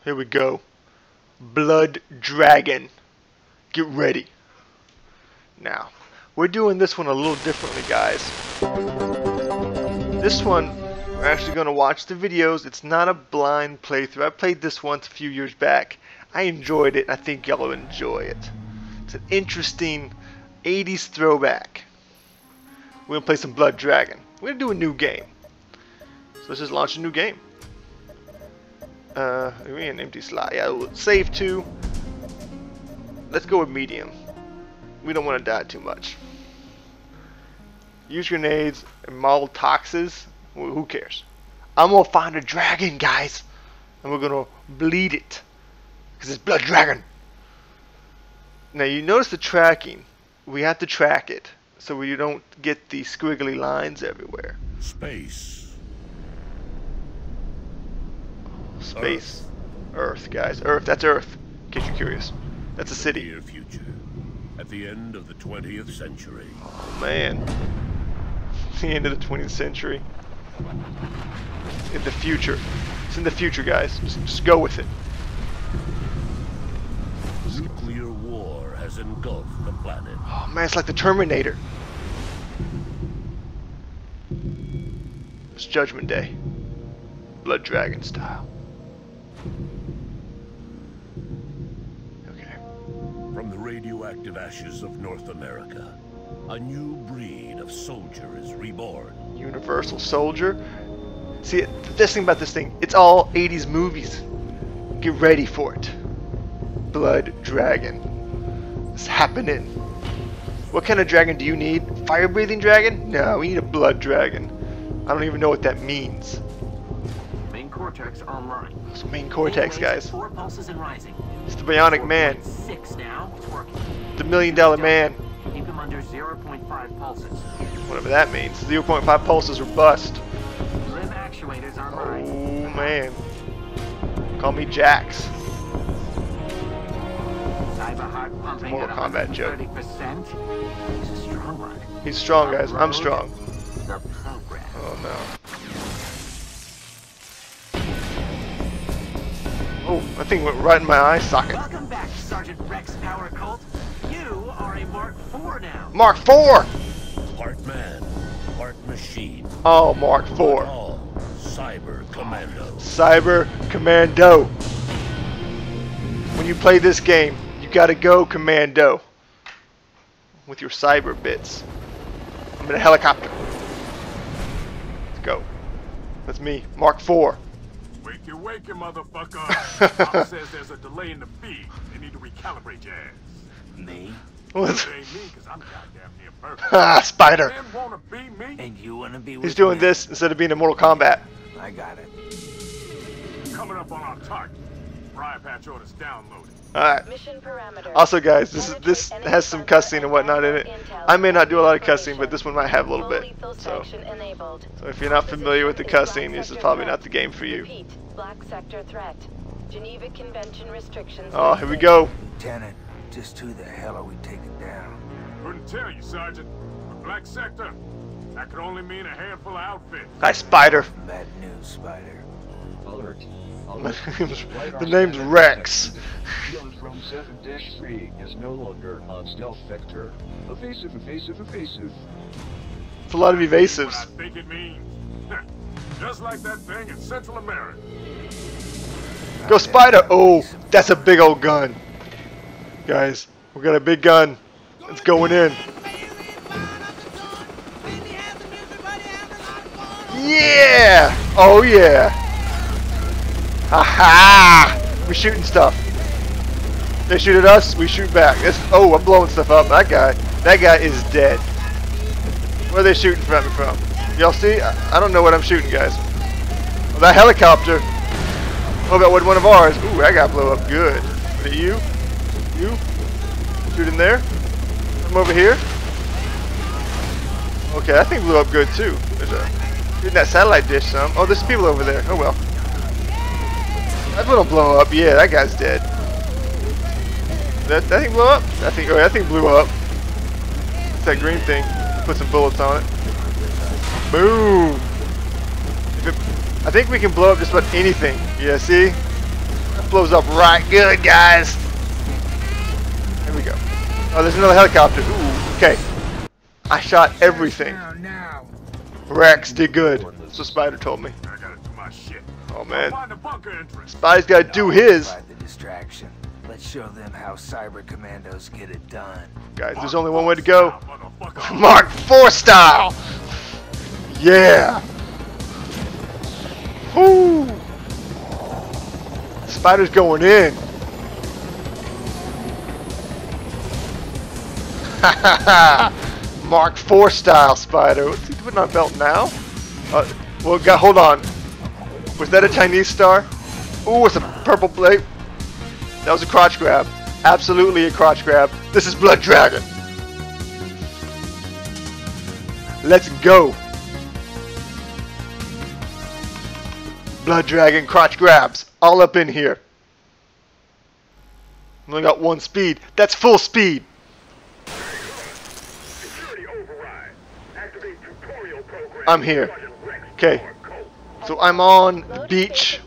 Here we go. Blood Dragon. Get ready. Now, we're doing this one a little differently, guys. This one, we're actually going to watch the videos. It's not a blind playthrough. I played this once a few years back. I enjoyed it. I think y'all will enjoy it. It's an interesting 80s throwback. We're going to play some Blood Dragon. We're going to do a new game. So let's just launch a new game. We're in an empty slot. Yeah, we'll save to. Let's go with medium. We don't want to die too much. Use grenades and Molotoxes. Who cares? I'm gonna find a dragon, guys, and we're gonna bleed it because it's Blood Dragon. Now you notice the tracking. We have to track it so we don't get the squiggly lines everywhere. Space. Space. Earth, guys. Earth. That's Earth. In case you're curious. That's a city. Near future. At the end of the 20th century. Oh man. The end of the 20th century. In the future. It's in the future, guys. Just go with it. Nuclear war has engulfed the planet. Oh man, it's like the Terminator. It's Judgment Day. Blood Dragon style. Okay. From the radioactive ashes of North America, a new breed of soldier is reborn. Universal Soldier. See, the best thing about this thing, it's all 80s movies. Get ready for it. Blood Dragon. It's happening. What kind of dragon do you need? Fire-breathing dragon? No, we need a blood dragon. I don't even know what that means. Main cortex online. It's main cortex, guys. 4 pulses and rising. It's the Bionic Man. 6 now. It's working. The $1 Million Man. Keep him under 0.5 pulses. Whatever that means. 0.5 pulses or bust. Limb actuators online. Oh man. Call me Jax. Cyber heart pumping Mortal at Kombat joke. 30%. He's a strong one. He's strong, guys. I'm strong. The program. Oh no. Oh, that thing went right in my eye socket. Welcome back, Sergeant Rex Power Cult. You are a Mark IV now. Mark IV! Part man, part machine. Oh, Mark IV. All Cyber Commando. Cyber Commando. When you play this game, you gotta go Commando. With your cyber bits. I'm in a helicopter. Let's go. That's me, Mark IV. Wakey, motherfucker. Pop says there's a delay in the feed. They need to recalibrate your ass. Me? What? It ain't me, because I'm goddamn near perfect. Ah, Spider. Man wanna be me? And you wanna be with He's doing me? this instead of being in Mortal Kombat. I got it. Coming up on our target. Briar Patch orders downloaded. Alright. Mission parameter. Also, guys, this has some cussing and whatnot in it. I may not do a lot of cussing, but this one might have a little bit. So if you're not familiar with the cussing, this is probably not the game for you. Repeat, Black Sector threat. Geneva Convention restrictions. Oh, here we go. Lieutenant, just who the hell are we taking down? Couldn't tell you, Sergeant. But Black Sector, that could only mean a handful of outfits. Hi, Spider. Bad news, Spider. Alert. The name's Rex. Shield from 7-3 is no longer on stealth vector. Evasive. It's a lot of What evasives. I think it means. Just like that thing in Central America. Go, Spider. Oh, that's a big old gun. Guys, we got a big gun. It's going in. Yeah! Oh yeah! Aha! We're shooting stuff. They shoot at us, we shoot back. Oh, I'm blowing stuff up. That guy is dead. Where are they shooting from me from? Y'all see? I don't know what I'm shooting, guys. Oh, that helicopter. Oh, that wasn't one of ours. Ooh, that guy blew up good. Is it you? You? Shooting there? I'm over here. Okay, that thing blew up good too. There's a shooting that satellite dish some. Oh, there's people over there. Oh well. That little blow up. Yeah, that guy's dead. That thing blew up? That thing blew up. It's that green thing. Put some bullets on it. Boom. I think we can blow up just about anything. Yeah, see? stuff blows up right good, guys. Here we go. Oh, there's another helicopter. Ooh, okay. I shot everything. Now. Rex did good. That's what Spider told me. I gotta do my shit. Oh man, Find the bunker entrance. Spider's gotta do his. Provide the distraction. Let's show them how cyber commandos get it done. Guys, there's only one way to go. Motherfucker. Mark IV style. Yeah. Woo. Spider's going in. Mark IV style, Spider. What's he putting on belt now? Well, hold on. Was that a Chinese star? Ooh, it's a purple plate. That was a crotch grab. Absolutely a crotch grab. This is Blood Dragon. Let's go. Blood Dragon crotch grabs. All up in here. Only got one speed. That's full speed. I'm here. Okay. So I'm on the beach.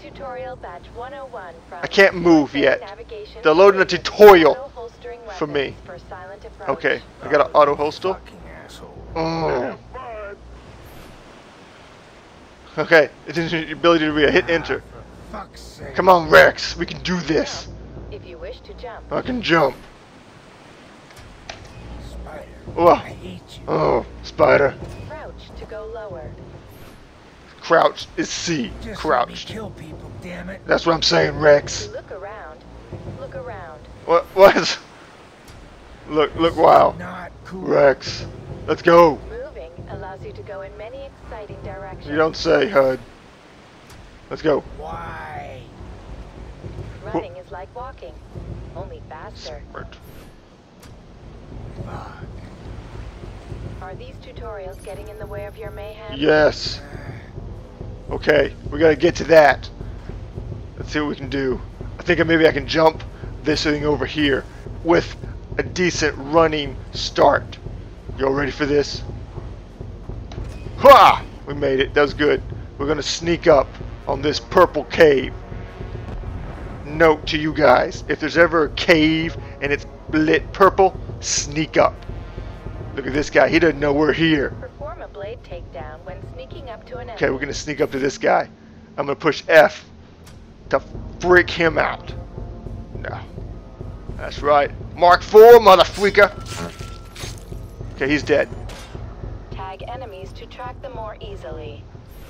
I can't move yet. They're loading a tutorial for me. Okay. I got an auto holster. Oh. Okay. It is your ability to hit enter. Come on, Rex. We can do this. If you wish to jump. I can jump. Spider, Oh, I hate you. oh, Spider. Crouch to go lower. Crouch is C. Just let me Crouched. kill people, damn it. That's what I'm saying, Rex. Look around. Look around. What? Look, wow. Not cool. Rex. Let's go. Moving allows you to go in many exciting directions. You don't say, HUD. Let's go. Why? Running is like walking, only faster. Fuck. Are these tutorials getting in the way of your mayhem? Yes. Okay, we gotta get to that. Let's see what we can do. I think maybe I can jump this thing over here with a decent running start. Y'all ready for this? Ha! We made it. That was good. We're gonna sneak up on this purple cave. Note to you guys, if there's ever a cave and it's lit purple, sneak up. Look at this guy. He doesn't know we're here. Perform a blade takedown when sneaking up to an enemy. Okay, we're gonna sneak up to this guy. I'm gonna push F to freak him out. No. That's right. Mark IV, motherfreaker. Okay, he's dead. Tag enemies to track them more easily.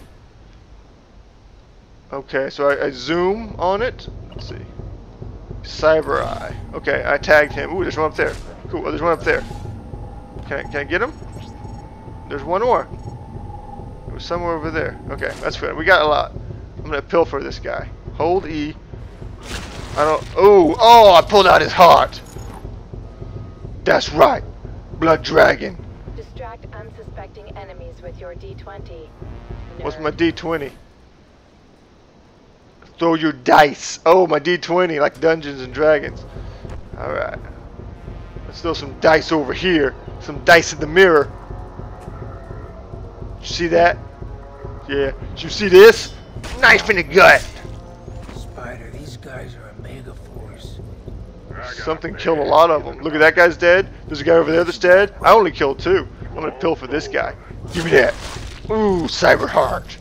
Okay, so I zoom on it. Let's see. Cyber Eye. Okay, I tagged him. Ooh, there's one up there. Cool. Oh, there's one up there. Can I get him? There's one more. It was somewhere over there. Okay, that's good. We got a lot. I'm gonna pilfer this guy. Hold E. I don't. Oh! I pulled out his heart. That's right. Blood Dragon. Distract unsuspecting enemies with your D20. What's my D20? Throw your dice. Oh, my D20, like Dungeons and Dragons. Alright. Let's throw some dice over here. Some dice in the mirror. You see that? Yeah. Did you see this? Knife in the gut. Spider, these guys are a mega force. Something killed a lot of them. Look at that guy's dead. There's a guy over there that's dead. I only killed 2. I'm gonna pilfer this guy. Give me that. Ooh, Cyber Heart.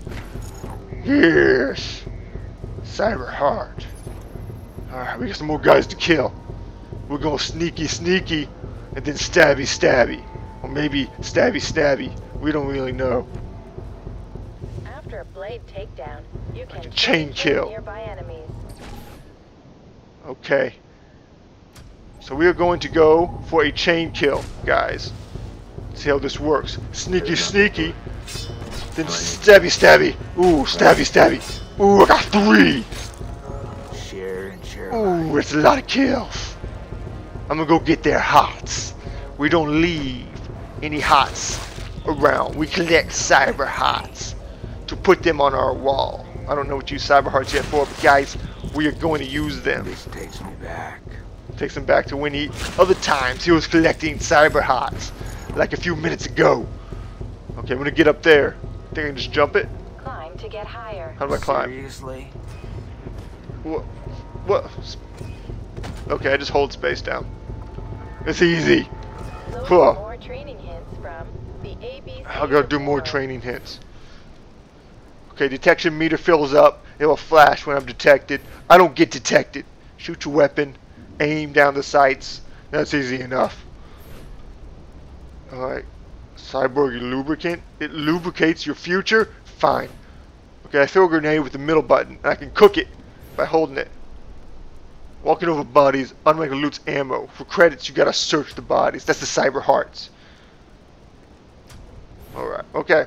Yes. Cyber Heart. Alright, we got some more guys to kill. We're going sneaky, and then stabby. Or maybe stabby. We don't really know. After a blade takedown, you can chain kill. nearby enemies. Okay. So we are going to go for a chain kill, guys. See how this works. Sneaky. Then stabby. Ooh, stabby. Ooh, I got 3. Share and share. Ooh, it's a lot of kills. I'm gonna go get their hearts. We don't leave any hearts around. We collect cyber hearts to put them on our wall. I don't know what you cyber hearts yet for, but guys, we are going to use them. This takes me back. Takes him back to when other times he was collecting cyber hearts, like a few minutes ago. Okay, I'm gonna get up there. Think I can just jump it? Climb to get higher. How do I climb? Seriously? What? Okay, I just hold space down. It's easy. Load more training hints from the ABC. I'll go do more report. training hints. Okay, detection meter fills up. It will flash when I'm detected. I don't get detected. Shoot your weapon. Aim down the sights. That's easy enough. Alright. Cyborg lubricant. It lubricates your future. Fine. Okay, I throw a grenade with the middle button. And I can cook it by holding it. Walking over bodies. Unlike loot's ammo. For credits, you gotta search the bodies. That's the cyber hearts. Alright, okay.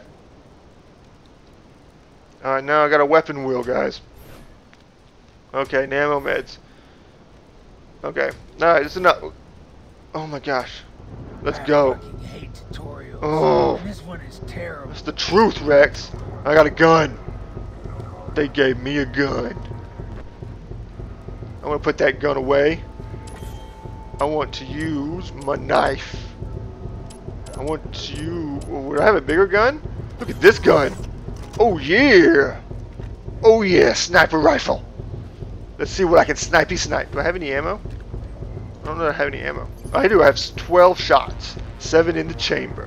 Alright, now I got a weapon wheel, guys. Okay, ammo meds. Okay, alright, it's enough. Oh my gosh. Let's go. I fucking hate tutorials. Oh. This one is terrible. That's the truth, Rex. I got a gun. They gave me a gun. I'm gonna put that gun away. I want to use my knife. I want to... Would I have a bigger gun? Look at this gun. Oh yeah. Oh yeah, sniper rifle. Let's see what I can snipey snipe. Do I have any ammo? I don't know if I have any ammo. I do. I have 12 shots. 7 in the chamber.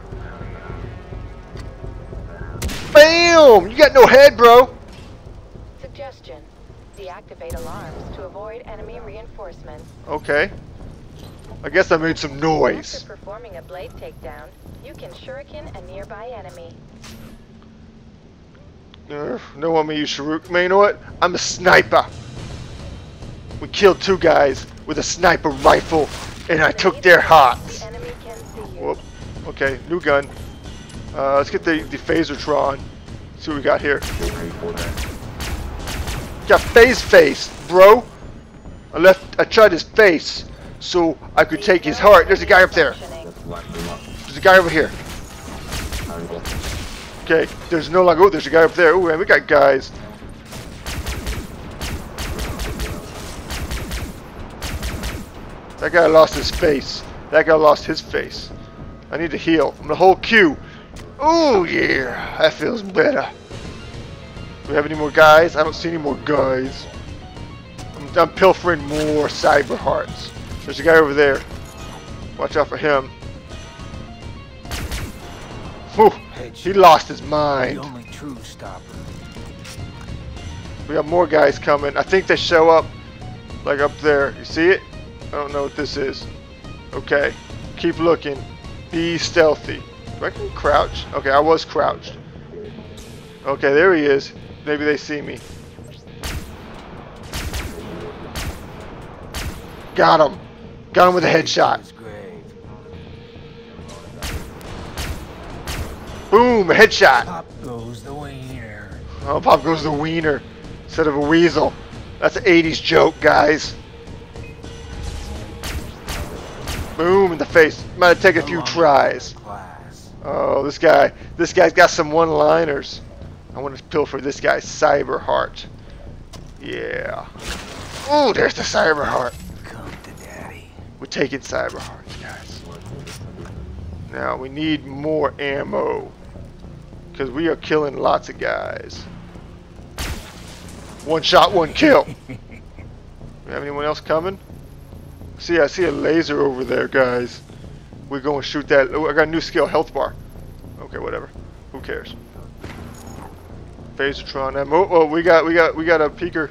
Bam! You got no head, bro. Suggestion: deactivate alarms to avoid enemy reinforcements. Okay. I guess I made some noise. After performing a blade takedown, you can shuriken a nearby enemy. No one may use Shuruk. Man, you know what? I'm a sniper. We killed 2 guys with a sniper rifle, and I took their hearts. The enemy can see you. Whoop. Okay, new gun. Let's get the Phasertron. See what we got here. Got face, bro. I tried his face so I could take his heart. There's a guy up there. There's a guy over here. Okay, there's no longer. Oh, there's a guy up there. Oh, man, we got guys. That guy lost his face. That guy lost his face. I need to heal. I'm gonna hold Q. Oh yeah, that feels better. Do we have any more guys? I don't see any more guys. I'm pilfering more cyber hearts. There's a guy over there. Watch out for him. Whew, he lost his mind. The only true stopper. We have more guys coming. I think they show up like up there. You see it? I don't know what this is. Okay. Keep looking. Be stealthy. Do I can crouch? Okay, I was crouched. Okay, there he is. Maybe they see me. Got him. Got him with a headshot. His grave. Boom, a headshot. Pop goes the wiener. Oh, pop goes the wiener instead of a weasel. That's an 80s joke, guys. Boom in the face. Might take a few tries. Class. Oh, this guy's got some one-liners. I want to pilfer this guy's cyber heart. Yeah. Oh, there's the cyber heart. Come to daddy. We're taking cyber hearts, guys. Now we need more ammo because we are killing lots of guys. One shot, one kill. We have anyone else coming? See, I see a laser over there, guys. We're going to shoot that. Oh, I got a new skill, health bar. Okay, whatever. Who cares? Phasertron ammo. Oh, we got a peeker.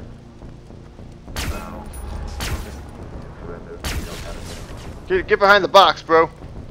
Get behind the box, bro.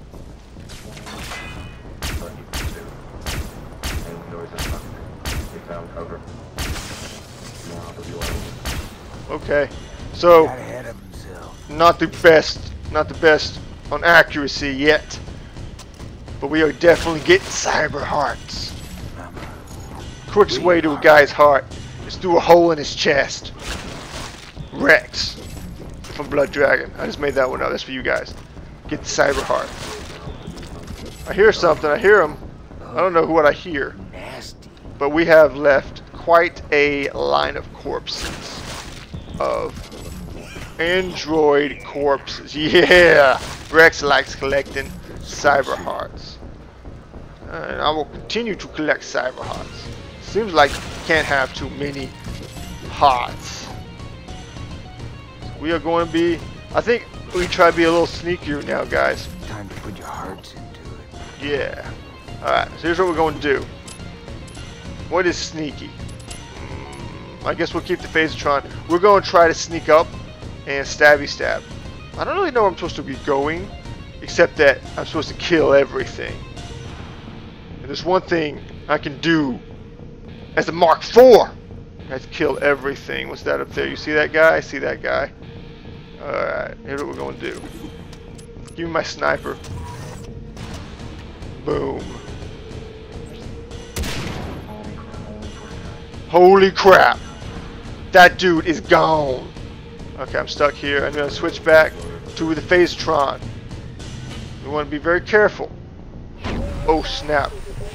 Okay, so Got ahead of himself. not the best on accuracy yet, but we are definitely getting cyber hearts. Quickest way to a guy's heart is through a hole in his chest. Rex from Blood Dragon. I just made that one up. That's for you guys. Get the cyber heart. I hear something. I hear him. I don't know what I hear. Nasty. But we have left quite a line of corpses. Of android corpses. Yeah! Rex likes collecting cyber hearts. And I will continue to collect cyber hearts. Seems like you can't have too many hearts. We are going to be, I think we try to be a little sneakier now, guys. Time to put your hearts into it. Yeah. Alright, so here's what we're going to do. What is sneaky? I guess we'll keep the Phasatron. We're going to try to sneak up and stabby stab. I don't really know where I'm supposed to be going, except that I'm supposed to kill everything. And there's one thing I can do as a Mark IV. I have to kill everything. What's that up there? You see that guy? I see that guy. Alright, here's what we're going to do. Give me my sniper. Boom. Holy crap. That dude is gone. Okay, I'm stuck here. I'm going to switch back to the Phasatron. We want to be very careful. Oh, snap.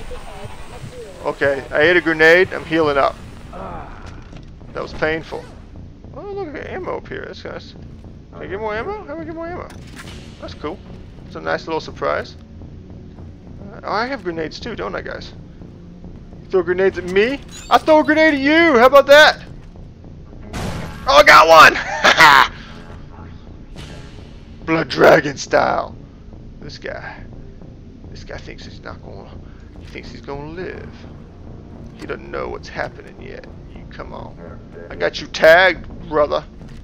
Okay, I ate a grenade. I'm healing up. That was painful. Oh, look at ammo up here. That's nice. Can I get more ammo? How do I get more ammo? That's cool. It's a nice little surprise. Oh, I have grenades too, don't I, guys? You throw grenades at me? I throw a grenade at you! How about that? Oh, I got one! Blood Dragon style. This guy thinks he's not gonna. He thinks he's gonna live. He doesn't know what's happening yet. You come on. I got you tagged, brother.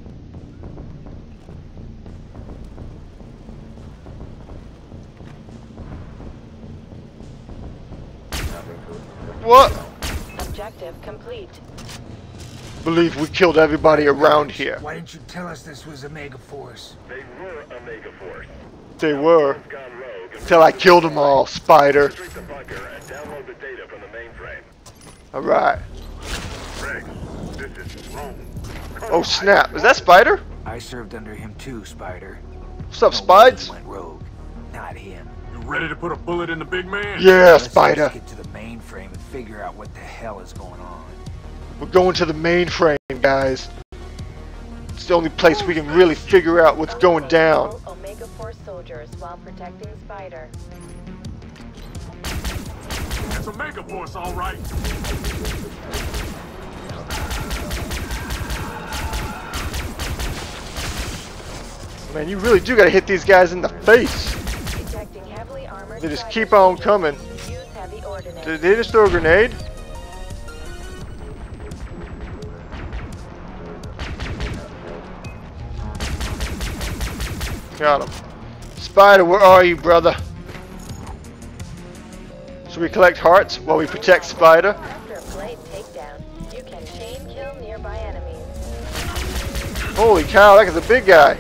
What? Objective complete. Believe we killed everybody around here. Why didn't you tell us this was a Megaforce? They were a Megaforce. They were. Gone rogue and Till I killed them all, Spider. restrict the bunker and download the data from the mainframe. Alright. Rex, this is wrong. Oh snap. Is that Spider? I served under him too, Spider. What's up, No one Spides? went rogue. Not him. You ready to put a bullet in the big man? Yeah, Let's Spider. just get to the mainframe and figure out what the hell is going on. We're going to the mainframe, guys. It's the only place we can really figure out what's going down. All Omega Force soldiers while protecting Spider. It's a Megaforce, all right. Man, you really do gotta hit these guys in the face. Detecting heavily armored They just Spider keep on soldiers. coming. Use heavy ordnance. Did they just throw a grenade? Got him. Spider, where are you, brother? Should we collect hearts while we protect Spider? After a blade takedown, you can chain kill nearby enemies. Holy cow, that is a big guy.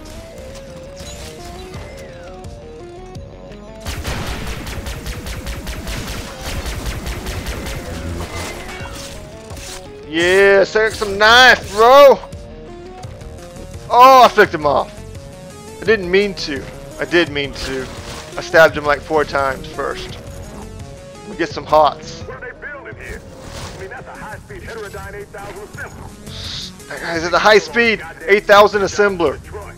Yeah, take some knife, bro. Oh, I flicked him off. I didn't mean to. I did mean to. I stabbed him like 4 times first. We get some hots. What are they building here? I mean, that's a high-speed heterodyne 8000 assembler. That guy's at the high speed 8000 assembler. Detroit.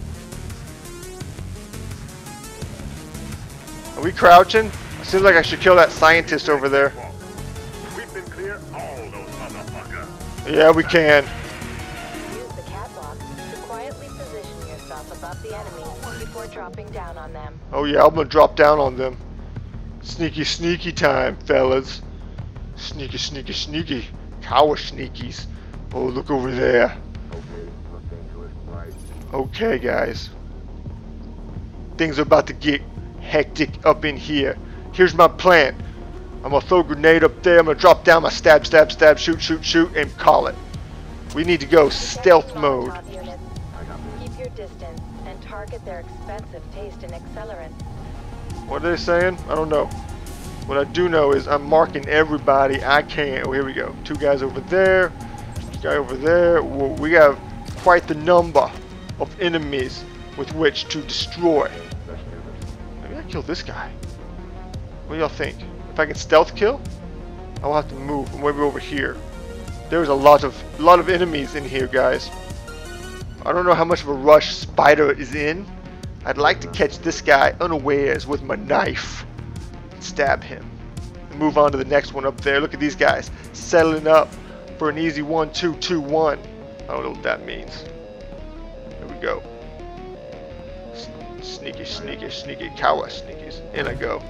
Are we crouching? It seems like I should kill that scientist over there. We've been clear all those motherfuckers. Yeah, we can. Use the catwalk to quietly position yourself above the enemy before dropping down on them. Oh yeah, I'm gonna drop down on them. Sneaky, sneaky time, fellas. Sneaky, sneaky, sneaky. Cower sneakies. Oh, look over there. Okay, guys. Things are about to get hectic up in here. Here's my plan. I'm gonna throw a grenade up there. I'm gonna drop down my stab, stab, stab, shoot, shoot, shoot, and call it. We need to go stealth mode. Molotov units. Keep your distance and target their expensive taste in accelerants. What are they saying? I don't know. What I do know is I'm marking everybody I can. Oh, here we go. 2 guys over there. Guy over there. Whoa, we have quite the number of enemies with which to destroy. Maybe I kill this guy. What do y'all think? If I can stealth kill, I will have to move. Maybe over here. There's a lot of enemies in here, guys. I don't know how much of a rush Spider is in. I'd like to catch this guy unawares with my knife. Stab him. And move on to the next one up there. Look at these guys settling up for an easy 1-2-2-1. I don't know what that means. go. Sneaky, sneaky, sneaky, cowa sneakies. In I go.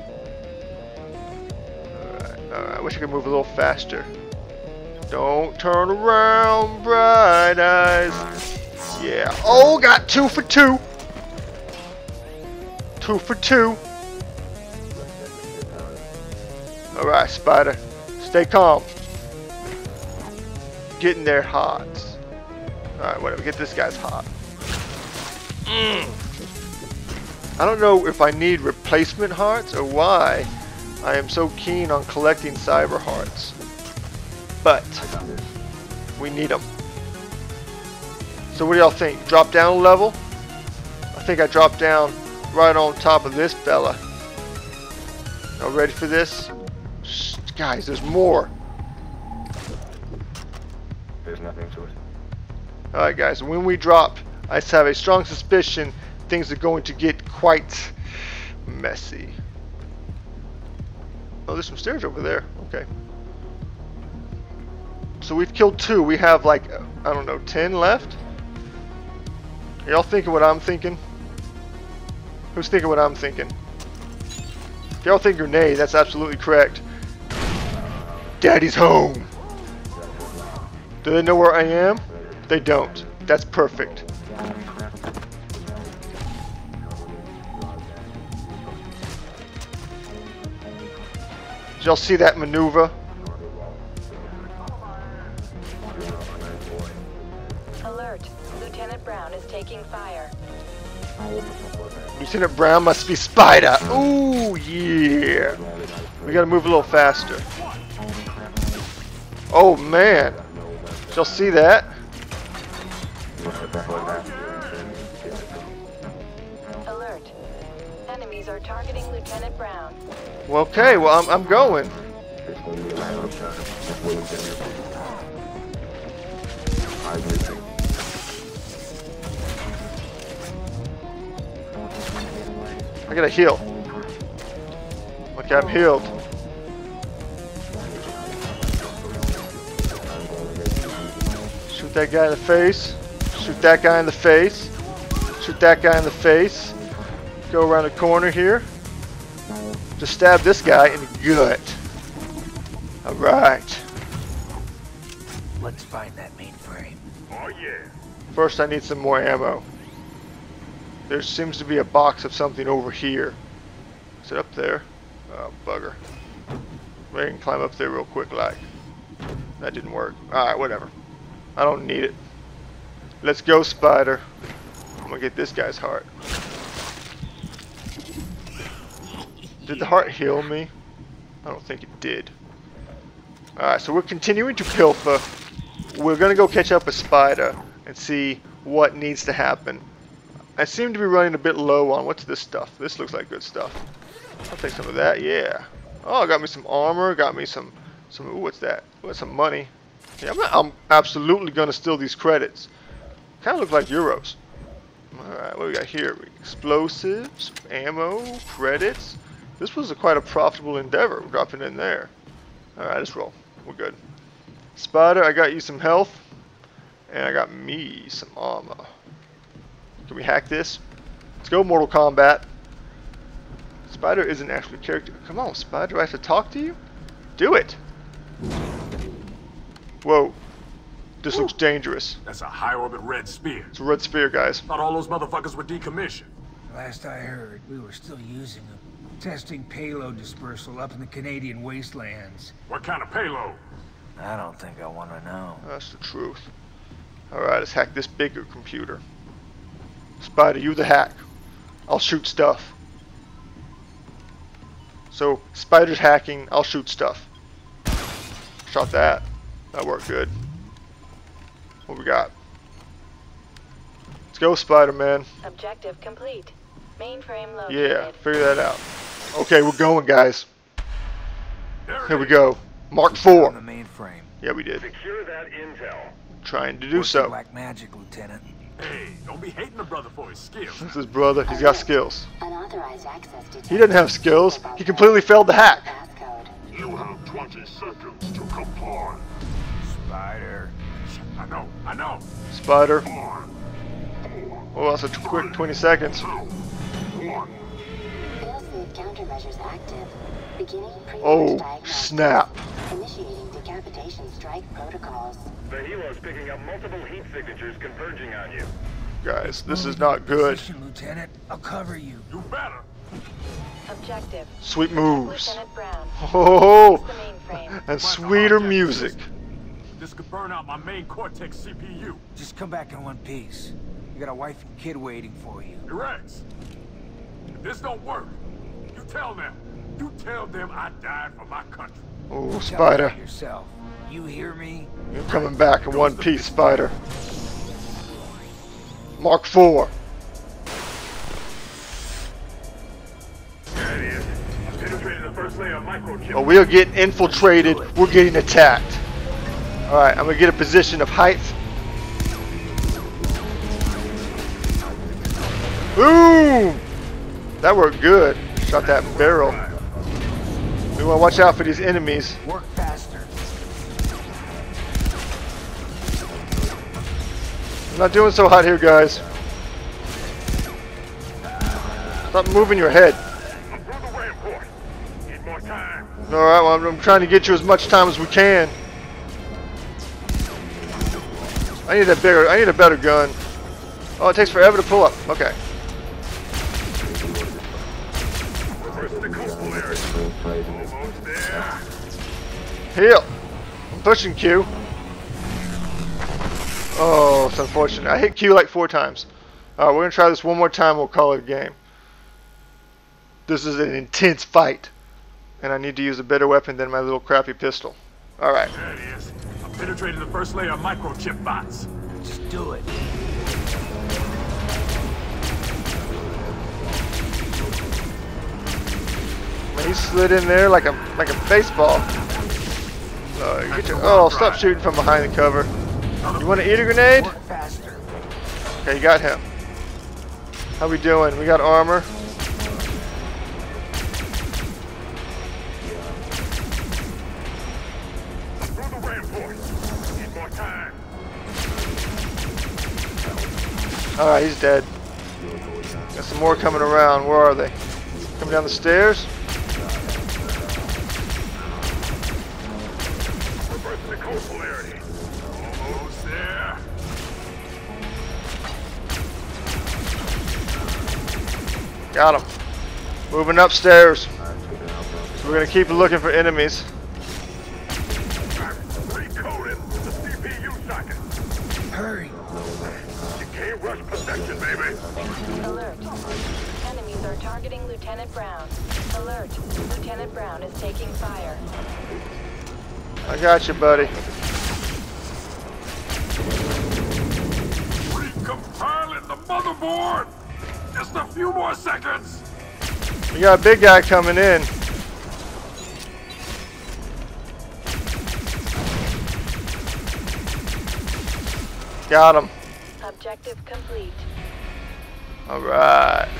Alright, I wish I could move a little faster. Don't turn around, bright eyes. Yeah. Oh, got 2 for 2. 2 for 2. Alright, Spider. Stay calm. Getting their hearts. Alright, whatever. Get this guy's hot. I don't know if I need replacement hearts or why I am so keen on collecting cyber hearts. But we need them. So what do y'all think? Drop down a level? I think I dropped down right on top of this fella. Y'all ready for this? Shh, guys, there's more. There's nothing to it. Alright guys, when we drop, I just have a strong suspicion things are going to get quite messy. Oh, there's some stairs over there. Okay. So we've killed 2. We have like, I don't know, 10 left? Y'all thinking what I'm thinking? Who's thinking what I'm thinking? If y'all think grenade, that's absolutely correct. Daddy's home. Do they know where I am? They don't. That's perfect. Did y'all see that maneuver? Alert. Lieutenant Brown is taking fire. Lieutenant Brown must be Spider. Ooh, yeah. We gotta move a little faster. Oh, man. Did y'all see that? Alert. Enemies are targeting Lieutenant Brown. Well, okay, well, I'm going. I gotta heal. Okay, I'm healed. Shoot that guy in the face. Shoot that guy in the face. Shoot that guy in the face. Go around the corner here. Just stab this guy in the gut. Alright. Let's find that mainframe. Oh yeah. First I need some more ammo. There seems to be a box of something over here. Is it up there? Oh, bugger. Maybe I can climb up there real quick like. That didn't work. Alright, whatever. I don't need it. Let's go, Spider. I'm gonna get this guy's heart. Did the heart heal me? I don't think it did. Alright, so we're continuing to pilfer. We're gonna go catch up with Spider and see what needs to happen. I seem to be running a bit low on what's this stuff. This looks like good stuff. I'll take some of that, yeah. Oh, got me some armor, got me some ooh, what's that? What's some money? Yeah, I'm absolutely gonna steal these credits. Kinda look like euros. Alright, what do we got here? Explosives, ammo, credits. This was quite a profitable endeavor, dropping in there. Alright, let's roll. We're good. Spider, I got you some health. And I got me some armor. Can we hack this? Let's go, Mortal Kombat. Spider isn't actually a character. Come on, Spider, do I have to talk to you? Do it! Whoa. This looks dangerous. That's a high-orbit red spear. It's a red spear, guys. Thought all those motherfuckers were decommissioned. Last I heard, we were still using them. Testing payload dispersal up in the Canadian wastelands. What kind of payload? I don't think I want to know. That's the truth. Alright, let's hack this bigger computer. Spider, you the hack. I'll shoot stuff. So, Spider's hacking, I'll shoot stuff. Shot that. That worked good. What we got? Let's go, Spider-Man. Objective complete. Mainframe located. Yeah, figure that out. Okay, we're going, guys. There Here it we is. go. Mark On the 4. mainframe. Yeah, we did. Secure that intel. Trying to do Working so. Black magic, Lieutenant. Hey, don't be hating the brother for his skills. This is his brother. He's got skills. Unauthorized access detected. He doesn't have skills. He completely failed the hack. Passcode. You have 20 seconds to comply. Spider. I know. Spider. Oh, that's a quick 20 seconds. Failsafe countermeasures active. Beginning pre-launch Oh, diagnosis. snap. Initiating decapitation strike protocols. The helo's picking up multiple heat signatures converging on you. Guys, this is Moving not into good. position, Lieutenant. I'll cover you. You better. Objective. Sweet moves. Lieutenant Brown. Oh, The mainframe. and sweeter music. This could burn out my main Cortex CPU. Just come back in one piece. You got a wife and kid waiting for you. Rex, if this don't work, you tell them. You tell them I died for my country. Oh, Tell Spider. me yourself. You hear me? You're coming back in one piece, Spider. Mark 4. There it is. Penetrated the first layer of microchip. Oh, we are getting infiltrated. We're getting attacked. Alright, I'm going to get a position of height. Boom! That worked good. Shot that barrel. We want to watch out for these enemies. Work faster. I'm not doing so hot here, guys. Stop moving your head. I'm through the rampart. Need more time. Alright, well, I'm trying to get you as much time as we can. I need a better gun. Oh, it takes forever to pull up. Okay. Reverse the coastal area. Almost there. Heal. I'm pushing Q. Oh, it's unfortunate. I hit Q like 4 times. Alright, we're going to try this one more time. We'll call it a game. This is an intense fight. And I need to use a better weapon than my little crappy pistol. Alright. There it is. I'm penetrating the first layer of microchip bots. Just do it. He slid in there like a baseball. Oh, stop shooting from behind the cover. You want to eat a grenade? Work faster. Okay, you got him. How we doing? We got armor. Through the rampart. Need more time. Alright, he's dead. Got some more coming around. Where are they? Coming down the stairs? Reverse the coastal area. Almost there. Got him. Moving upstairs. So we're going to keep looking for enemies. Recoded the CPU socket. Hurry. You can't rush protection, baby. Alert. Enemies are targeting Lieutenant Brown. Alert. Lieutenant Brown is taking fire. I got you, buddy. Recompiling the motherboard. Just a few more seconds. We got a big guy coming in. Got him. Objective complete. Alright.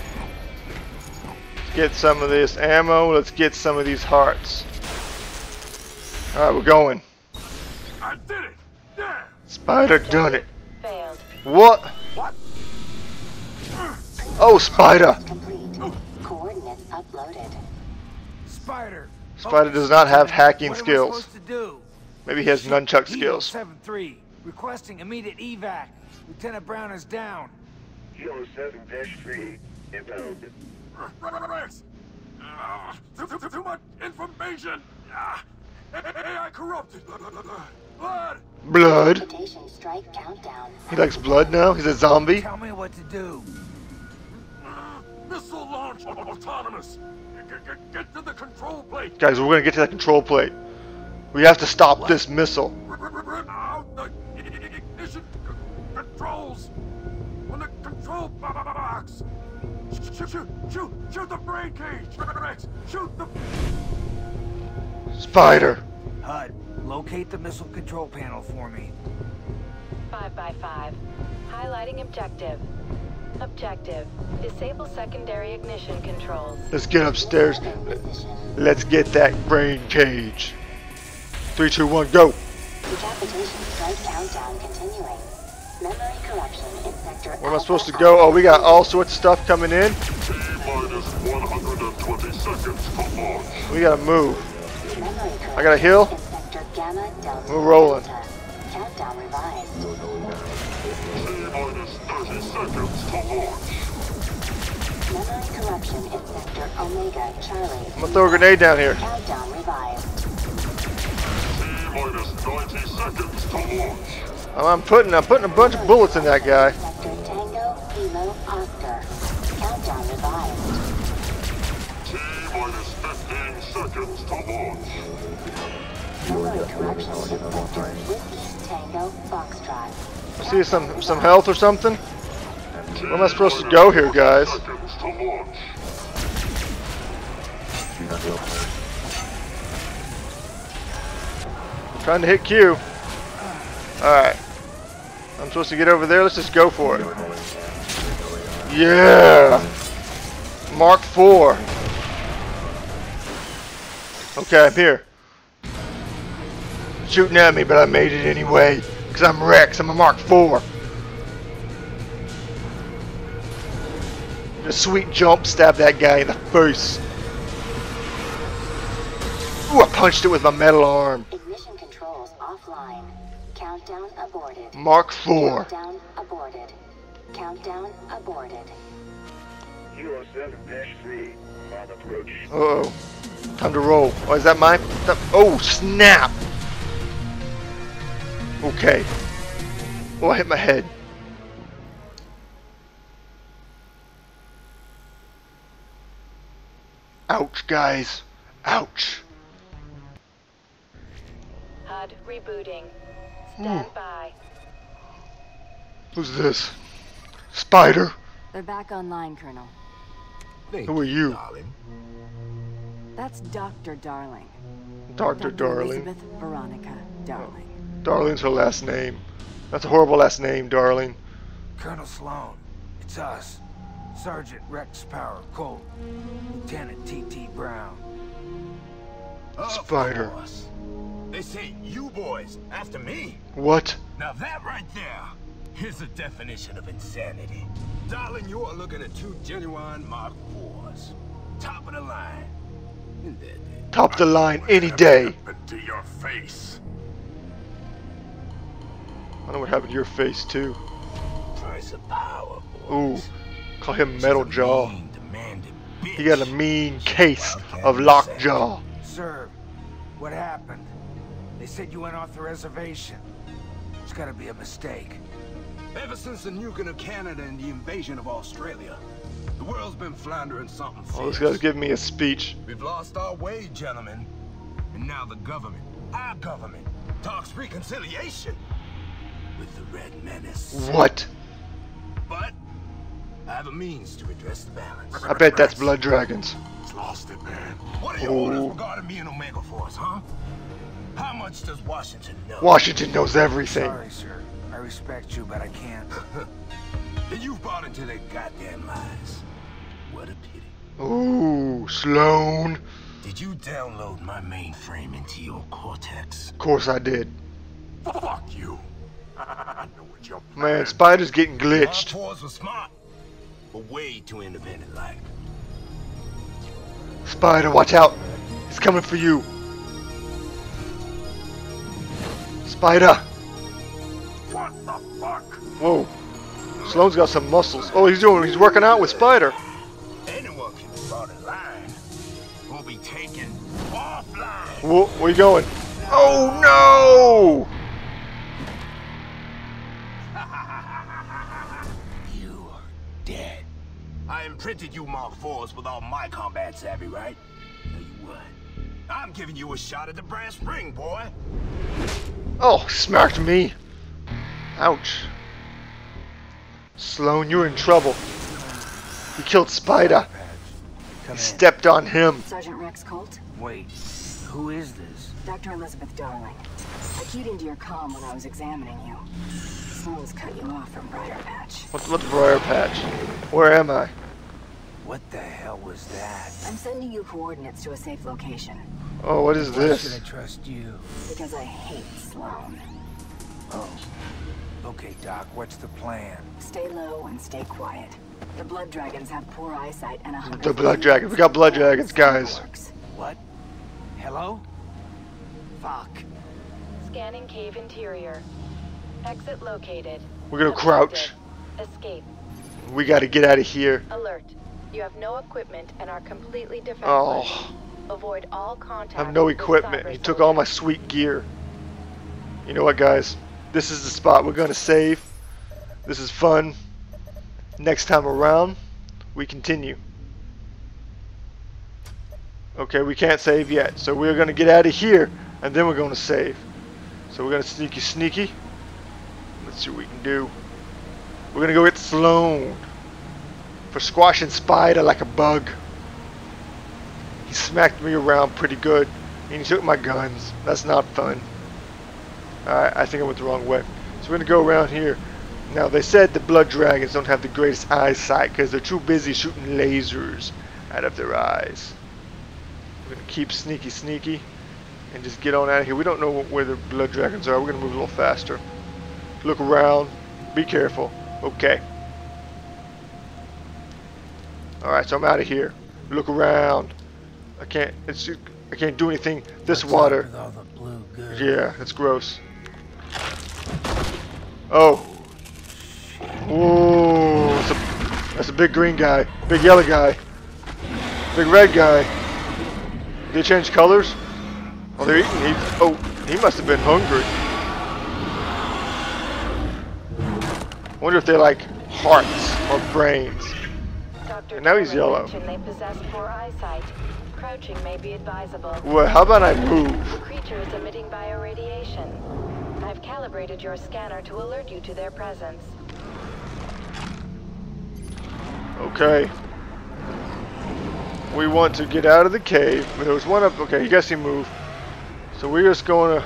Let's get some of this ammo. Let's get some of these hearts. Alright, we're going. I did it. Yeah. Spider done it. Failed. What? Oh, Spider. Complete. Coordinates uploaded. Spider. Spider Okay, does not have Lieutenant. hacking What am I skills. supposed to do? Maybe he has nunchuck Helo skills. 7-3. Requesting immediate evac. Lieutenant Brown is down. Kilo 7-3. Inbound. Rex. Too much information. AI corrupted. Blood. Blood. Decapitation strike countdown. He likes blood now? He's a zombie? Tell me what to do. Missile launch autonomous. Get to the control plate. Guys, we're gonna get to that control plate. We have to stop this missile. Out the ignition controls. On the control box. Shoot the brain cage. Rex, shoot the. Spider. HUD, locate the missile control panel for me. 5x5. Highlighting objective. Objective. Disable secondary ignition controls. Let's get upstairs. Let's get that brain cage. 3, 2, 1, go. Decapitation strike countdown continuing. Memory corruption in sector Where am I supposed to go? Oh, we got all sorts of stuff coming in. T-minus 120 seconds to launch. We gotta move. Memory I got a hill. in Sector Gamma Delta. We're rolling. Delta. Countdown revised. T-minus 30 seconds to launch. Memory corruption in Sector Omega Charlie. I'm gonna throw a grenade down here. Countdown revised. T-minus 90 seconds to launch. I'm putting a bunch of bullets in that guy. Sector Tango Kilo Oscar. Countdown revised. T-minus 15 seconds to launch. Memory corruption in Sector Whiskey Tango Foxtrot. I see some health or something. Where am I supposed to go here, guys? Seconds to launch. Trying to hit Q. Alright. I'm supposed to get over there. Let's just go for it. Yeah! Mark 4. Okay, I'm here. Shooting at me, but I made it anyway. Because I'm Rex. I'm a Mark 4. A sweet jump, stab that guy in the face. Ooh, I punched it with my metal arm. Ignition controls offline. Countdown aborted. Mark 4. Countdown aborted. Countdown aborted. 07-3 on approach. Uh-oh. Time to roll. Oh, is that mine? Oh, snap! Okay. Oh, I hit my head. Ouch, guys. Ouch. HUD rebooting. Stand by. Who's this? Spider? They're back online, Colonel. Who are you? That's Dr. Darling. Dr. Darling. Elizabeth Veronica Darling. Darling's her last name. That's a horrible last name, Darling. Colonel Sloan, it's us. Sergeant Rex Power Colt. Lieutenant T.T. Brown. Spider. They say you boys after me. What? Now that right there is a definition of insanity. Darling, you are looking at two genuine Mark IVs. Top of the line. Top of the line any day. To your face. I know what happened to your face too. Price of power, Ooh. Call him Metal Jaw. mean, demanding bitch. He got a mean case of lockjaw. Sir, what happened? They said you went off the reservation. It's gotta be a mistake. Ever since the nuking of Canada and the invasion of Australia, the world's been floundering something fierce. Oh, this guy's giving me a speech. We've lost our way, gentlemen. And now the government, our government, talks reconciliation with the Red Menace. What? But I have a means to redress the balance. I bet that's Blood Dragons. It's lost it, man. What are your orders regarding me and Omega Force, huh? How much does Washington know? Washington knows everything. Sorry, sir. I respect you, but I can't. And you've bought into their goddamn lies. What a pity. Ooh, Sloan. Did you download my mainframe into your Cortex? Of course I did. Fuck you. I know what you're Man, Spider's getting glitched. Mark IVs were smart, but way too independent-like. Spider, watch out. He's coming for you. Spider. What the fuck? Whoa. Sloan's got some muscles. Oh, he's working out with Spider. Anyone can be brought in line. Will be taken offline. Whoa, where you going? Oh no! You are dead. I imprinted you Mark IVs with all my combat savvy, right? Tell you what, I'm giving you a shot at the brass ring, boy. Oh, smacked me. Ouch. Sloan, you're in trouble. You killed Spider. You stepped on him. Sergeant Rex Colt? Wait, who is this? Dr. Elizabeth Darling. I keyed into your comm when I was examining you. Sloan's cut you off from Briar Patch. What's Briar Patch? Where am I? What the hell was that? I'm sending you coordinates to a safe location. Oh, what is Why this? should I trust you? Because I hate Sloan. Oh. Okay, Doc, what's the plan? Stay low and stay quiet. The blood dragons have poor eyesight and a The blood dragons. We got blood dragons, guys. What? Hello? Fuck. Scanning cave interior. Exit located. We're gonna crouch. Escape. We gotta get out of here. Alert. You have no equipment and are completely defenseless. Oh. Avoid all contact. I have no with equipment. cyber He took all my soldiers. sweet gear. You know what, guys? This is the spot we're gonna save. This is fun. Next time around, we continue. Okay, we can't save yet. So we're gonna get out of here, and then we're gonna save. So we're gonna sneaky. Let's see what we can do. We're gonna go get Sloan for squashing Spider like a bug. He smacked me around pretty good, and he took my guns. That's not fun. Alright, I think I went the wrong way. So we're gonna go around here. Now they said the blood dragons don't have the greatest eyesight because they're too busy shooting lasers out of their eyes. We're gonna keep sneaky and just get on out of here. We don't know where the blood dragons are. We're gonna move a little faster. Look around. Be careful. Okay. Alright, so I'm out of here. Look around. I can't do anything. This What's water. up with all the blue goo? Yeah, it's gross. Oh. Whoa. That's a big green guy. Big yellow guy. Big red guy. Did they change colors? Oh, they're eating. He must have been hungry. I wonder if they're like hearts or brains. Dr. And now he's Turner yellow. mentioned they possess poor eyesight. Crouching may be advisable. Well, how about I move? The creature is emitting bioradiation. I've calibrated your scanner to alert you to their presence. Okay. We want to get out of the cave, but there was one up. Okay, I guess he moved. So we're just gonna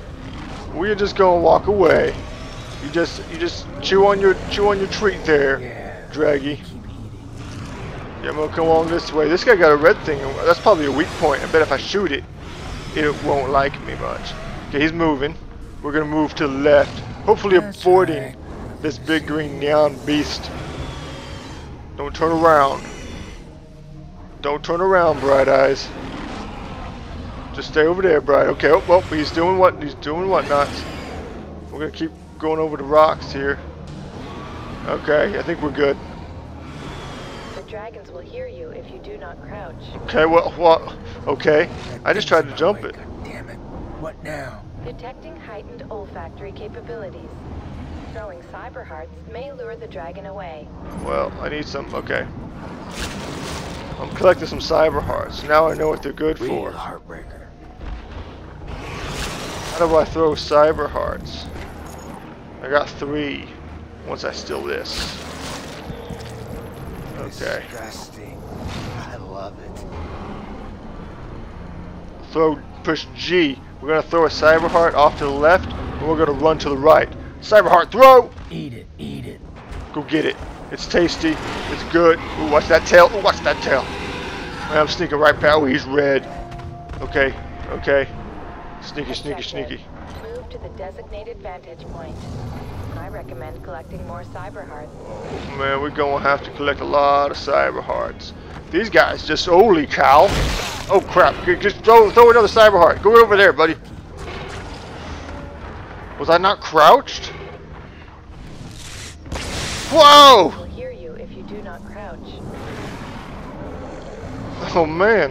walk away. You just chew on your treat there, Yeah. Draggy. Yeah, I'm gonna come along this way. This guy got a red thing. That's probably a weak point. I bet if I shoot it, it won't like me much. Okay, he's moving. We're gonna move to the left, hopefully That's avoiding right. this big green neon beast. Don't turn around. Don't turn around, Bright Eyes. Just stay over there, Bright. Okay, oh, well, he's doing whatnots. We're gonna keep going over the rocks here. Okay, I think we're good. The dragons will hear you if you do not crouch. Okay, well, what? Okay, I just tried to jump it. God damn it. What now? Detecting heightened olfactory capabilities. Throwing cyber hearts may lure the dragon away. Well, I need some. Okay, I'm collecting some cyber hearts. Now I know what they're good Real for. heartbreaker. How do I throw cyber hearts? I got 3. Once I steal this. Okay. Disgusting. I love it. Push G. We're gonna throw a cyber heart off to the left, and we're gonna run to the right. Cyber heart, throw! Eat it. Eat it. Go get it. It's tasty. It's good. Ooh, watch that tail. Ooh, watch that tail. Man, I'm sneaking right past. Oh, he's red. Okay. Okay. Sneaky, sneaky, sneaky. Move to the designated vantage point. I recommend collecting more cyber hearts. Oh, man, we're gonna have to collect a lot of cyber hearts. These guys just holy cow. Oh crap. Just throw another cyber heart. Go over there, buddy. Was I not crouched? Whoa! Will hear you if you do not crouch. Oh man.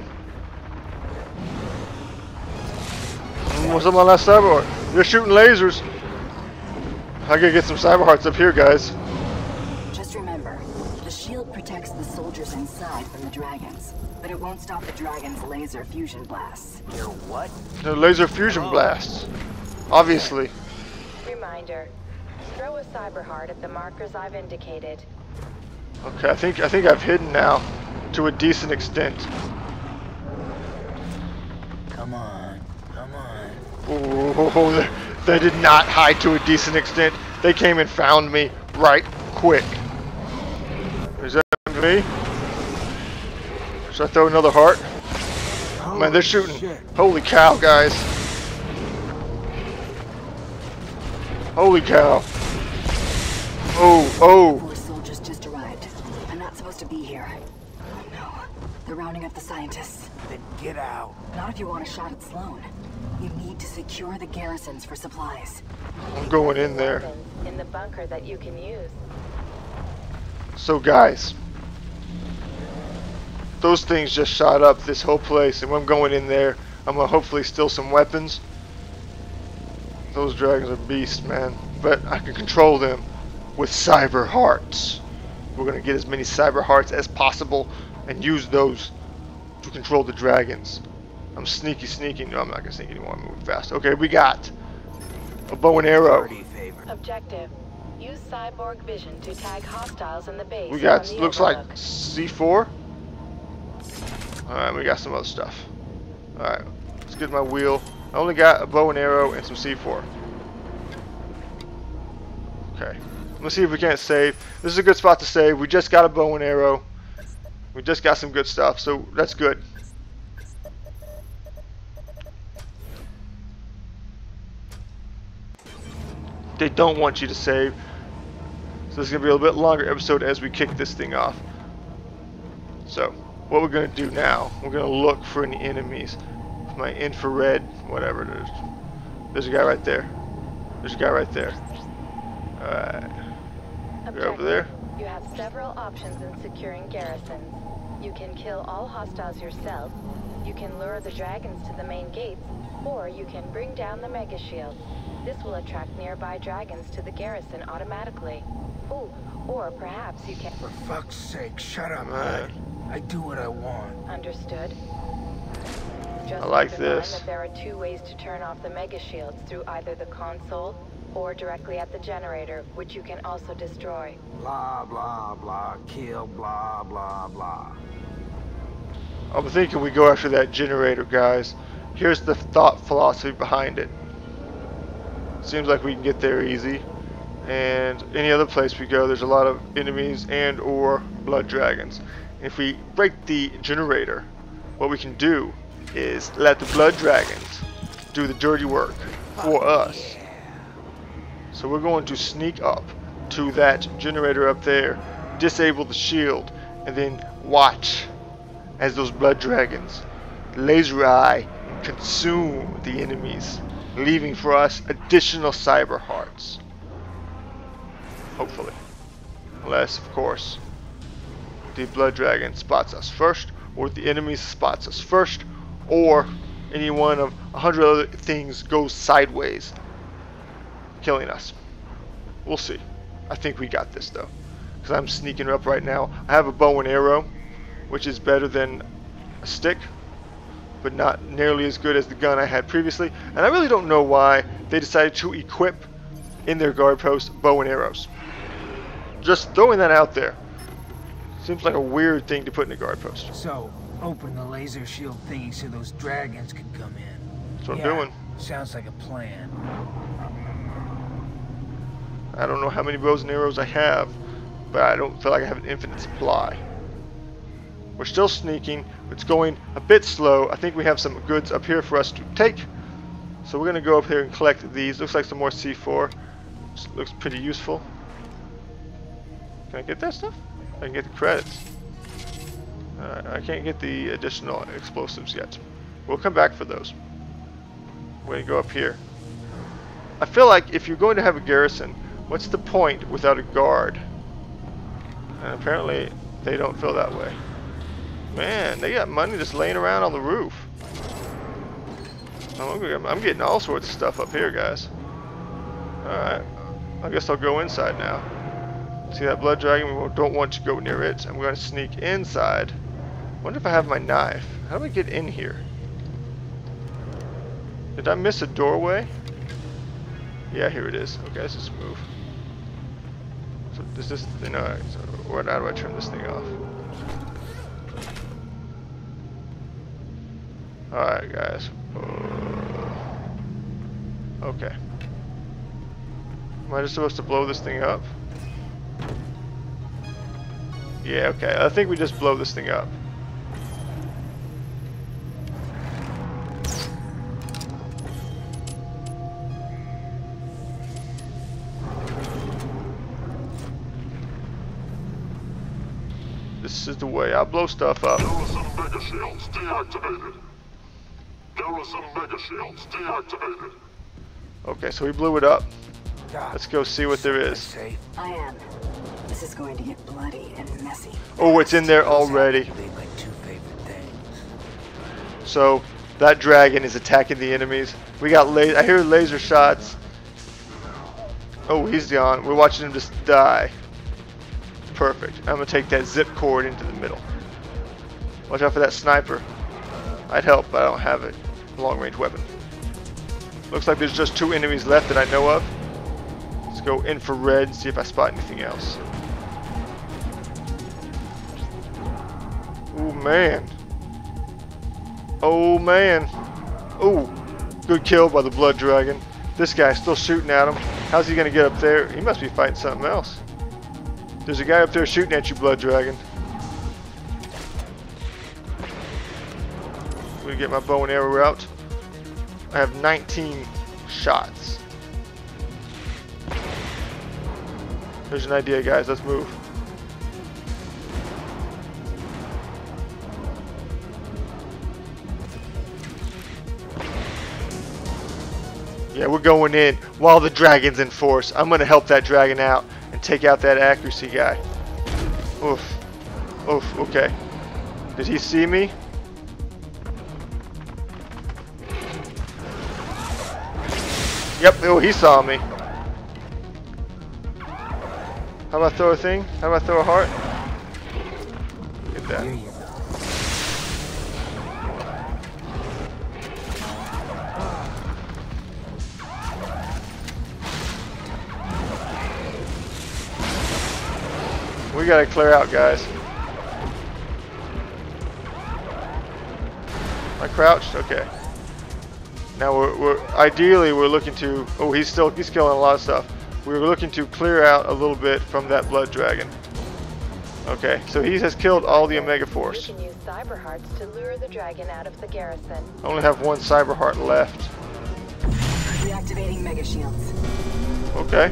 What's up my last cyber heart? They're shooting lasers. I gotta get some cyber hearts up here, guys. Just remember, the shield protects the soldiers inside from the dragons, but it won't stop the dragons' laser fusion blasts. They're what? The laser fusion blasts. Obviously. Reminder. Throw a cyber heart at the markers I've indicated. Okay, I think I've hidden now to a decent extent. Come on. Come on. Oh, they did not hide to a decent extent. They came and found me right quick. Is that me? Should I throw another heart? Oh, man, they're shooting. Shit. Holy cow, guys. Holy cow. Oh. Four soldiers just arrived. I'm not supposed to be here. Oh no. They're rounding up the scientists. Then get out. Not if you want a shot at Sloan. You need to secure the garrisons for supplies. I'm going in there. In the bunker that you can use. So guys, those things just shot up this whole place, and when I'm going in there, I'm gonna hopefully steal some weapons. Those dragons are beasts, man. But I can control them with cyber hearts. We're gonna get as many cyber hearts as possible and use those to control the dragons. I'm sneaky. No, I'm not gonna sneak anymore. I'm moving fast. Okay, we got a bow and arrow. Objective. Use cyborg vision to tag hostiles in the base. We got, on the looks like overlook. C4. Alright, we got some other stuff. Alright, let's get my wheel. I only got a bow and arrow and some C4. Okay, let's see if we can't save. This is a good spot to save. We just got a bow and arrow. We just got some good stuff, so that's good. They don't want you to save. So this is going to be a little bit longer episode as we kick this thing off. So, what we're going to do now, we're going to look for any enemies. My infrared, whatever it is. There's a guy right there. There's a guy right there. Alright. You're over there. You have several options in securing garrisons. You can kill all hostiles yourself, you can lure the dragons to the main gates, or you can bring down the mega shield. This will attract nearby dragons to the garrison automatically. Ooh, or perhaps you can... For fuck's sake, shut up, Hud. I do what I want. Understood. Just I like keep in mind this. that there are two ways to turn off the mega shields, through either the console or directly at the generator, which you can also destroy. Blah, blah, blah, kill, blah, blah, blah. I'm thinking we go after that generator, guys. Here's the thought philosophy behind it. Seems like we can get there easy. And any other place we go, there's a lot of enemies and or blood dragons. If we break the generator, what we can do is let the blood dragons do the dirty work for us. So we're going to sneak up to that generator up there, disable the shield, and then watch as those blood dragons laser eye and consume the enemies, leaving for us additional cyber hearts. Hopefully. Unless, of course, the blood dragon spots us first, or the enemy spots us first, or any one of 100 other things goes sideways, killing us. We'll see. I think we got this though, because I'm sneaking up right now. I have a bow and arrow, which is better than a stick, but not nearly as good as the gun I had previously. And I really don't know why they decided to equip in their guard post bow and arrows. Just throwing that out there. Seems like a weird thing to put in a guard post. So, open the laser shield thingy so those dragons can come in. That's what I'm doing. Sounds like a plan. I don't know how many bows and arrows I have, but I don't feel like I have an infinite supply. We're still sneaking. It's going a bit slow. I think we have some goods up here for us to take. So we're going to go up here and collect these. Looks like some more C4. This looks pretty useful. Can I get that stuff? I can get the credits. I can't get the additional explosives yet. We'll come back for those. We're going to go up here. I feel like if you're going to have a garrison, what's the point without a guard? And apparently they don't feel that way. Man, they got money just laying around on the roof. I'm getting all sorts of stuff up here, guys. Alright, I guess I'll go inside now. See that blood dragon? We don't want to go near it. I'm going to sneak inside. Wonder if I have my knife. How do I get in here? Did I miss a doorway? Yeah, here it is. Okay, let's just move. So does this thing, no, so how do I turn this thing off? Alright guys. Okay. Am I just supposed to blow this thing up? Yeah, okay. I think we just blow this thing up. This is the way. I'll blow stuff up. Garrison mega shields deactivated. Garrison mega shields deactivated. Okay, so we blew it up. Let's go see what there is. I am. This is going to get bloody and messy. Oh, it's in there already. So that dragon is attacking the enemies. We got I hear laser shots. Oh, he's gone. We're watching him just die. Perfect. I'm gonna take that zip cord into the middle. Watch out for that sniper. I'd help, but I don't have it. Long range weapon. Looks like there's just 2 enemies left that I know of. Let's go infrared and see if I spot anything else. Oh man. Oh man. Oh, good kill by the blood dragon. This guy's still shooting at him. How's he gonna get up there? He must be fighting something else. There's a guy up there shooting at you, blood dragon. I'm gonna get my bow and arrow out. I have 19 shots. There's an idea, guys. Let's move. Yeah, we're going in while the dragon's in force. I'm going to help that dragon out and take out that accuracy guy. Oof. Oof, okay. Did he see me? Yep, oh, he saw me. How about throw a thing? How about throw a heart? Get that. We gotta clear out, guys. I crouched? Okay. Now we're ideally we're looking to. Oh, he's killing a lot of stuff. We're looking to clear out a little bit from that blood dragon. Okay, so he has killed all the Omega Force. You can use cyber hearts to lure the dragon out of the garrison. I only have 1 cyber heart left. Reactivating mega shields. Okay.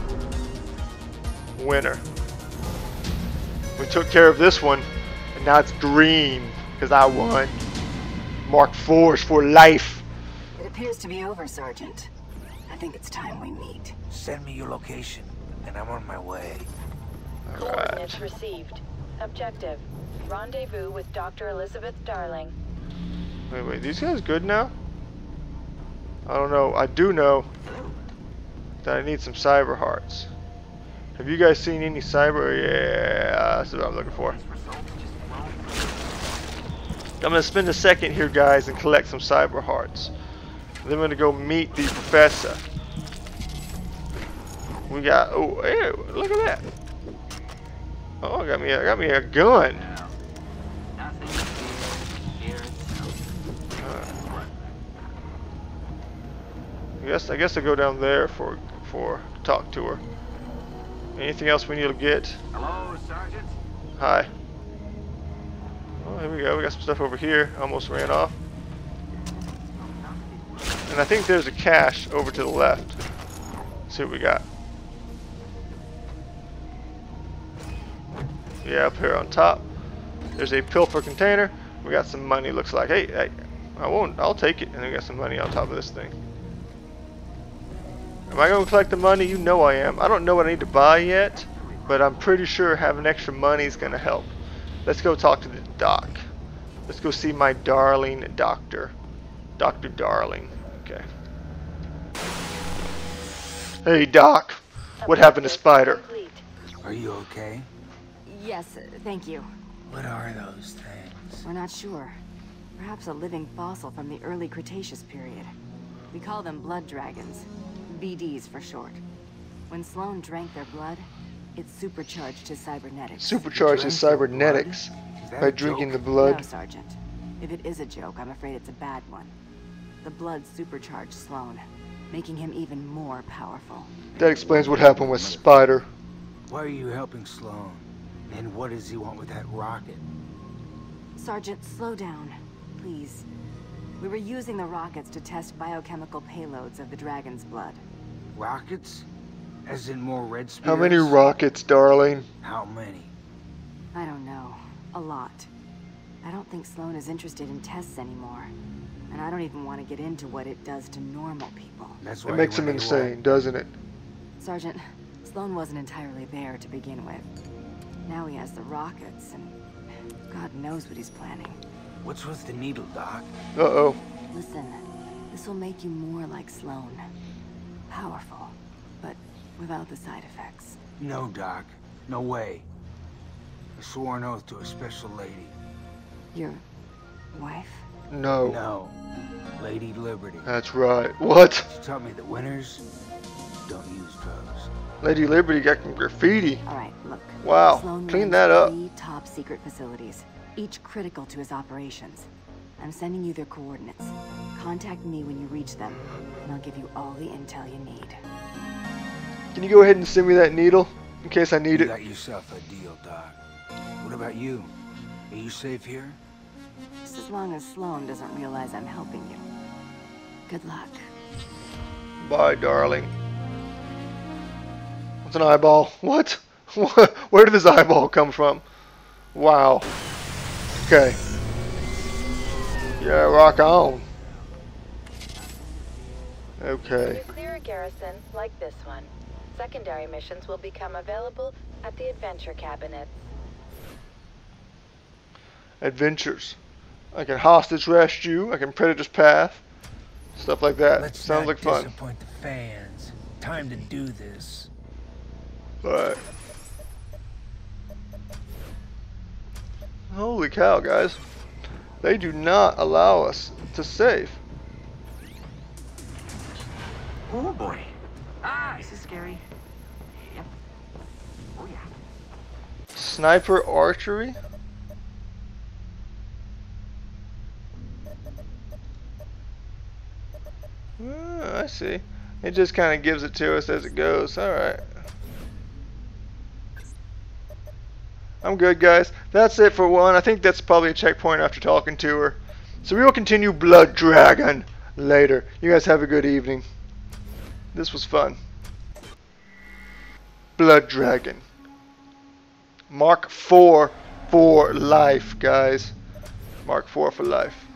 Winner. We took care of this one, and now it's green because I won. Mark 4s for life. It appears to be over, Sergeant. I think it's time we meet. Send me your location, and I'm on my way. Coordinates received. Objective: rendezvous with Dr. Elizabeth Darling. Wait, these guys good now? I don't know. I do know that I need some cyber hearts. Have you guys seen any cyber? Yeah, that's what I'm looking for. I'm gonna spend a second here, guys, and collect some cyber hearts. Then I'm gonna go meet the professor. We got. Oh, hey, look at that. Oh, I got me a gun. I guess I go down there for talk to her. Anything else we need to get? Hello, Sergeant. Hi. Oh, here we go. We got some stuff over here. Almost ran off. And I think there's a cache over to the left. Let's see what we got. Yeah, up here on top. There's a pilfer container. We got some money, looks like. Hey, I'll take it. And we got some money on top of this thing. Am I going to collect the money? You know I am. I don't know what I need to buy yet, but I'm pretty sure having extra money is going to help. Let's go talk to the doc. Let's go see my darling doctor. Dr. Darling. Okay. Hey, Doc. What happened to Spider? Are you okay? Yes, thank you. What are those things? We're not sure. Perhaps a living fossil from the early Cretaceous period. We call them blood dragons. BDs for short. When Sloan drank their blood, it supercharged his cybernetics. Supercharged his cybernetics by drinking the blood? No, Sergeant. If it is a joke, I'm afraid it's a bad one. The blood supercharged Sloan, making him even more powerful. That explains what happened with Spider. Why are you helping Sloan? And what does he want with that rocket? Sergeant, slow down, please. We were using the rockets to test biochemical payloads of the dragon's blood. Rockets? As in more red spears? How many rockets, darling? How many? I don't know. A lot. I don't think Sloan is interested in tests anymore. And I don't even want to get into what it does to normal people. That's It makes him insane, doesn't it? Sergeant, Sloan wasn't entirely there to begin with. Now he has the rockets, and God knows what he's planning. What's with the needle, Doc? Uh-oh. Listen, this will make you more like Sloan. Powerful, but without the side effects. No, Doc. No way. I swore an oath to a special lady. Your wife? No. No. Lady Liberty. That's right. What? She taught me that winners don't use drugs. Lady Liberty got some graffiti. Alright, look. Wow. Sloan Clean runs that up. 3 top secret facilities, each critical to his operations. I'm sending you their coordinates. Contact me when you reach them, and I'll give you all the intel you need. Can you go ahead and send me that needle in case I need You it? got yourself a deal, Doc. What about you? Are you safe here? Just as long as Sloan doesn't realize I'm helping you. Good luck. Bye, darling. What's an eyeball? What? Where did this eyeball come from? Wow. Okay. Yeah, rock on. Okay. To clear a garrison like this one, secondary missions will become available at the adventure cabinets. Adventures. I can hostage arrest you. I can Predator's Path. Stuff like that. Let's Sounds not like fun. disappoint the fans. Time to do this. Alright. Holy cow, guys. They do not allow us to save. Oh boy. Ah, this is scary. Yep. Oh yeah. Sniper archery? I see. It just kind of gives it to us as it goes. Alright. I'm good, guys. That's it for one. I think that's probably a checkpoint after talking to her. So we will continue Blood Dragon later. You guys have a good evening. This was fun. Blood Dragon. Mark 4 for life, guys. Mark 4 for life.